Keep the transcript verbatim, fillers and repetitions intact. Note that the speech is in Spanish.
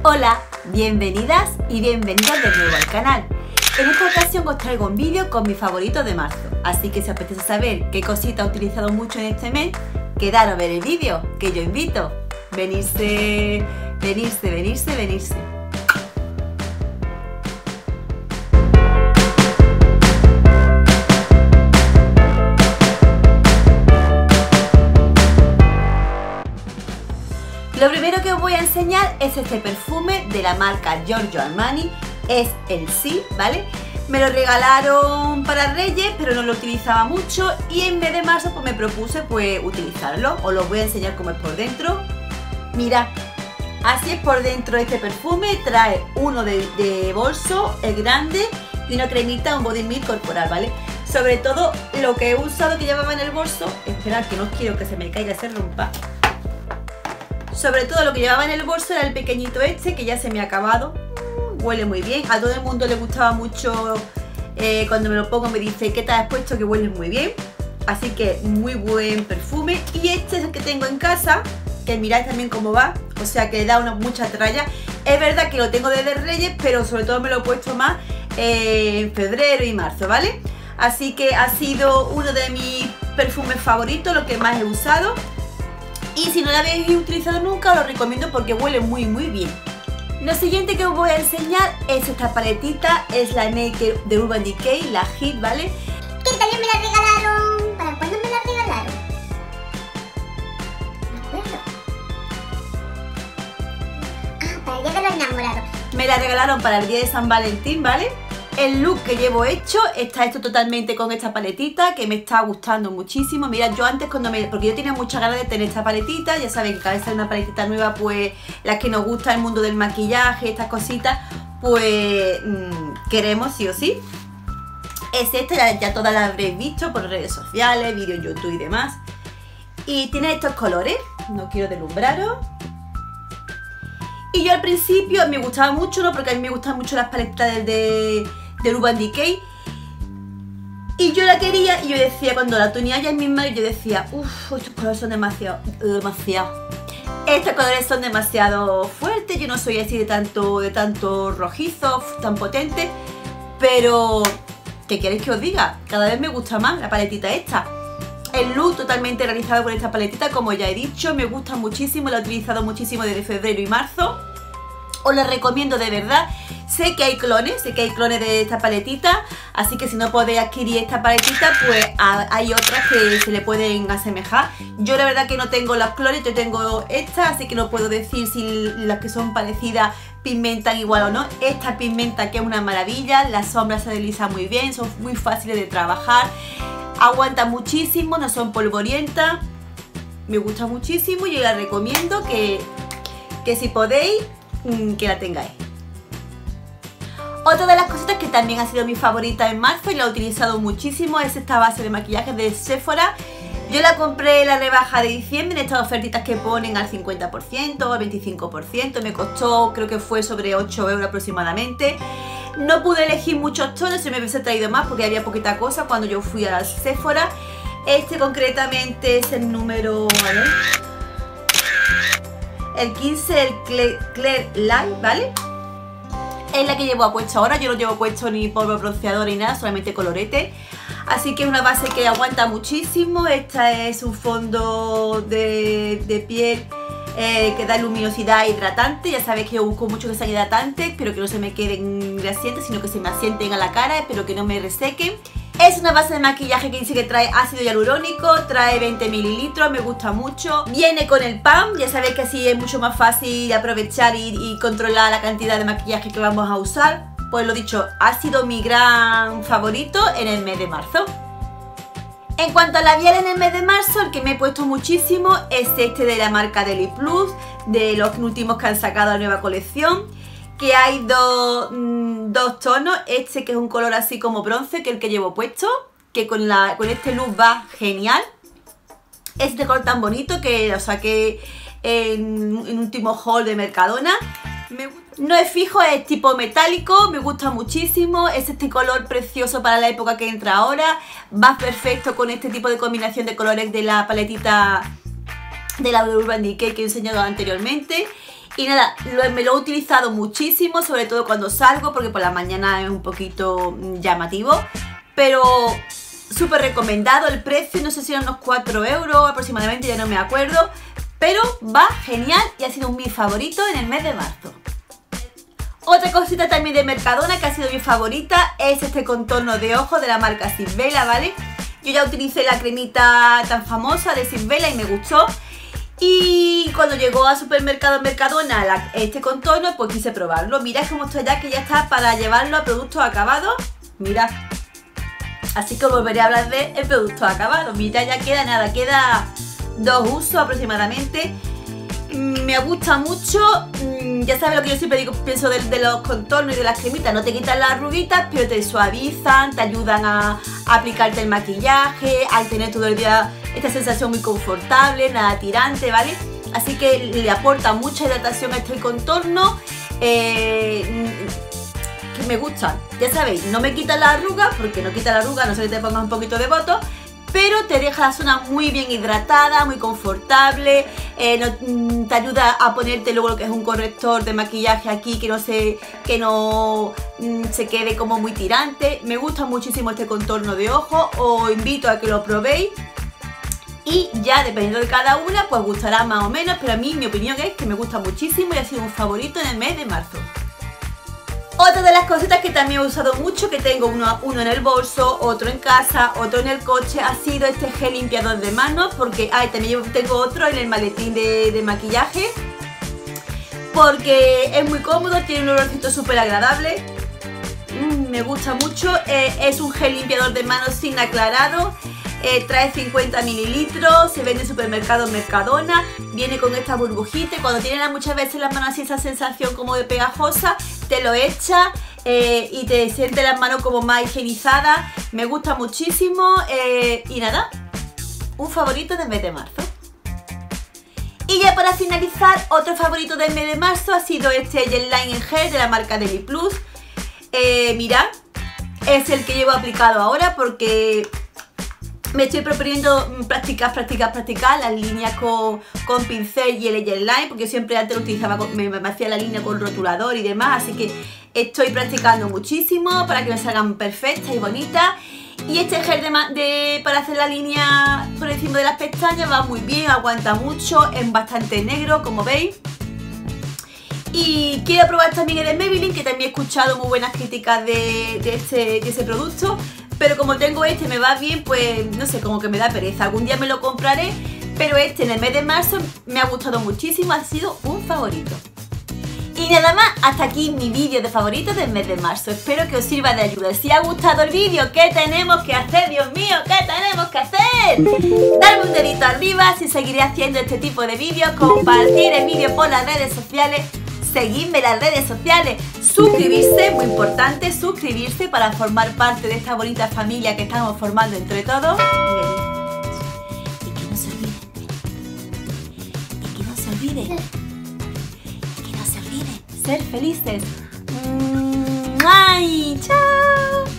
Hola, bienvenidas y bienvenidos de nuevo al canal. En esta ocasión os traigo un vídeo con mis favoritos de marzo, así que si os apetece saber qué cositas he utilizado mucho en este mes, quedaros a ver el vídeo, que yo invito. Venirse, venirse, venirse, venirse. Lo primero que os voy a enseñar es este perfume de la marca Giorgio Armani, es el Sí, ¿vale? Me lo regalaron para Reyes, pero no lo utilizaba mucho y en mes de marzo pues me propuse pues utilizarlo. Os lo voy a enseñar cómo es por dentro. Mirad, así es por dentro este perfume, trae uno de, de bolso, el grande, y una cremita, un body milk corporal, ¿vale? Sobre todo lo que he usado que llevaba en el bolso, esperad que no quiero que se me caiga, se rompa. Sobre todo lo que llevaba en el bolso era el pequeñito este, que ya se me ha acabado. Huele muy bien, a todo el mundo le gustaba mucho. eh, Cuando me lo pongo me dice, ¿qué te has puesto? Que huele muy bien. Así que muy buen perfume. Y este es el que tengo en casa, que mirad también cómo va, o sea que le da una mucha tralla. Es verdad que lo tengo desde Reyes, pero sobre todo me lo he puesto más eh, en febrero y marzo, ¿vale? Así que ha sido uno de mis perfumes favoritos, lo que más he usado. Y si no lo habéis utilizado nunca, os lo recomiendo porque huele muy muy bien. Lo siguiente que os voy a enseñar es esta paletita, es la Naked de Urban Decay, la Hit, ¿vale? Que también me la regalaron. ¿Para cuándo me la regalaron? No me acuerdo. Ah, para el día de los enamorados. Me la regalaron para el día de San Valentín, ¿vale? El look que llevo hecho está hecho totalmente con esta paletita, que me está gustando muchísimo. Mira, yo antes cuando me... porque yo tenía muchas ganas de tener esta paletita. Ya saben que cada vez hay una paletita nueva, pues las que nos gusta el mundo del maquillaje, estas cositas, pues mmm, queremos sí o sí. Es esta, ya, ya todas las habréis visto por redes sociales, vídeos en YouTube y demás. Y tiene estos colores, no quiero deslumbraros. Y yo al principio me gustaba mucho, ¿no? Porque a mí me gustan mucho las paletas de, de, de Urban Decay. Y yo la quería y yo decía, cuando la tenía ya en mis manos, yo decía, uff, estos colores son demasiado, demasiado. Estos colores son demasiado fuertes, yo no soy así de tanto, de tanto rojizo, tan potente. Pero, ¿qué queréis que os diga? Cada vez me gusta más la paletita esta. El look totalmente realizado con esta paletita, como ya he dicho, me gusta muchísimo, la he utilizado muchísimo desde febrero y marzo. Os la recomiendo de verdad. Sé que hay clones, sé que hay clones de esta paletita, así que si no podéis adquirir esta paletita, pues hay otras que se le pueden asemejar. Yo la verdad que no tengo las clones, yo tengo esta, así que no puedo decir si las que son parecidas pigmentan igual o no. Esta pigmenta, que es una maravilla, las sombras se deslizan muy bien, son muy fáciles de trabajar. Aguanta muchísimo, no son polvorientas. Me gusta muchísimo y la recomiendo que, que si podéis, que la tengáis. Otra de las cositas que también ha sido mi favorita en marzo y la he utilizado muchísimo es esta base de maquillaje de Sephora. Yo la compré en la rebaja de diciembre, en estas ofertitas que ponen al cincuenta por ciento, al veinticinco por ciento. Me costó, creo que fue sobre ocho euros aproximadamente. No pude elegir muchos tonos, se me hubiese traído más porque había poquita cosa cuando yo fui a la Sephora. Este concretamente es el número, a ver, el quince, el Clear, Clear Light, ¿vale? Es la que llevo puesto ahora, yo no llevo puesto ni polvo bronceador ni nada, solamente colorete. Así que es una base que aguanta muchísimo. Esta es un fondo de, de piel eh, que da luminosidad hidratante. Ya sabéis que yo busco mucho que sean hidratantes, pero que no se me queden grasientas, sino que se me asienten a la cara, espero que no me resequen. Es una base de maquillaje que dice que trae ácido hialurónico, trae veinte mililitros, me gusta mucho. Viene con el P A M, ya sabéis que así es mucho más fácil aprovechar y, y controlar la cantidad de maquillaje que vamos a usar. Pues lo dicho, ha sido mi gran favorito en el mes de marzo. En cuanto a labial en el mes de marzo, el que me he puesto muchísimo es este de la marca Deli Plus, de los últimos que han sacado la nueva colección. Que hay dos, mmm, dos tonos, este que es un color así como bronce, que es el que llevo puesto, que con, la, con este look va genial. Este color tan bonito que lo saqué en, en último haul de Mercadona. Me, no es fijo, es tipo metálico, me gusta muchísimo. Es este color precioso para la época que entra ahora. Va perfecto con este tipo de combinación de colores de la paletita de la Urban Decay que he enseñado anteriormente. Y nada, lo, me lo he utilizado muchísimo, sobre todo cuando salgo, porque por la mañana es un poquito llamativo. Pero súper recomendado, el precio no sé si eran unos cuatro euros aproximadamente, ya no me acuerdo. Pero va genial y ha sido mi favorito en el mes de marzo. Otra cosita también de Mercadona que ha sido mi favorita es este contorno de ojos de la marca Sisvela, ¿vale? Yo ya utilicé la cremita tan famosa de Sisvela y me gustó. Y cuando llegó a supermercado Mercadona la, este contorno, pues quise probarlo. Mirad cómo está ya, que ya está para llevarlo a productos acabados. Mirad. Así que volveré a hablar de el producto acabado. Mirad, ya queda nada, queda dos usos aproximadamente. Me gusta mucho. Ya sabes lo que yo siempre digo, pienso de, de los contornos y de las cremitas. No te quitan las arruguitas, pero te suavizan, te ayudan a, a aplicarte el maquillaje, al tener todo el día esta sensación muy confortable, nada tirante, ¿vale? Así que le aporta mucha hidratación a este contorno. Eh, que me gustan. Ya sabéis, no me quita la arruga, porque no quita la arruga, no sé que te pongas un poquito de botox, pero te deja la zona muy bien hidratada, muy confortable, eh, no, te ayuda a ponerte luego lo que es un corrector de maquillaje aquí que no se, que no mm, se quede como muy tirante. Me gusta muchísimo este contorno de ojo, os invito a que lo probéis y ya dependiendo de cada una pues gustará más o menos, pero a mí mi opinión es que me gusta muchísimo y ha sido un favorito en el mes de marzo. Otra de las cositas que también he usado mucho, que tengo uno, uno en el bolso, otro en casa, otro en el coche, ha sido este gel limpiador de manos, porque ay, también tengo otro en el maletín de, de maquillaje, porque es muy cómodo, tiene un olorcito súper agradable, mm, me gusta mucho, eh, es un gel limpiador de manos sin aclarado. Eh, trae cincuenta mililitros, se vende en supermercados Mercadona, viene con esta burbujita y cuando tienes muchas veces las manos así esa sensación como de pegajosa, te lo echa eh, y te sientes las manos como más higienizadas. Me gusta muchísimo eh, y nada, un favorito del mes de marzo. Y ya para finalizar, otro favorito del mes de marzo ha sido este Gel Line en gel de la marca Deli Plus. Eh, mirad, es el que llevo aplicado ahora porque me estoy proponiendo practicar, practicar, practicar las líneas con, con pincel y el Gel Line, porque yo siempre antes lo utilizaba, con, me, me hacía la línea con rotulador y demás, así que estoy practicando muchísimo para que me salgan perfectas y bonitas. Y este gel de, de, para hacer la línea por encima de las pestañas va muy bien, aguanta mucho, es bastante negro, como veis. Y quiero probar también el de Maybelline, que también he escuchado muy buenas críticas de, de, este, de ese producto. Pero como tengo este y me va bien, pues no sé, como que me da pereza. Algún día me lo compraré, pero este en el mes de marzo me ha gustado muchísimo, ha sido un favorito. Y nada más, hasta aquí mi vídeo de favoritos del mes de marzo. Espero que os sirva de ayuda. Si os ha gustado el vídeo, ¿qué tenemos que hacer? Dios mío, ¿qué tenemos que hacer? Darme un dedito arriba si seguiré haciendo este tipo de vídeos, compartir el vídeo por las redes sociales, seguidme en las redes sociales, suscribirse, muy importante, suscribirse para formar parte de esta bonita familia que estamos formando entre todos. Y que no se olviden, y que no se olviden, y que no se olviden, ser felices. ¡Ay! ¡Chao!